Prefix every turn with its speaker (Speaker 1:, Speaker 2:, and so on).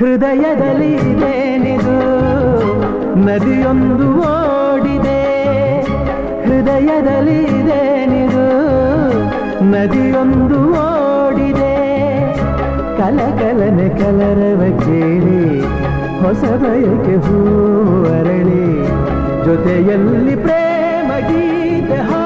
Speaker 1: ಹೃದಯದಲ್ಲಿ ಇದೇನಿದು ನದಿಯೊಂದು ಓಡಿದೆ, ಹೃದಯದಲ್ಲಿ ಇದೇನಿದು ನದಿಯೊಂದು ಓಡಿದೆ. ಕಲಕಲನೆ ಕಲರವ ಕೇಳಿ ಹೊಸ ಬಯಕೆ ಹೂ ಅರಳಿ, ಜೊತೆಯಲ್ಲಿ ಪ್ರೇಮ ಗೀತೆ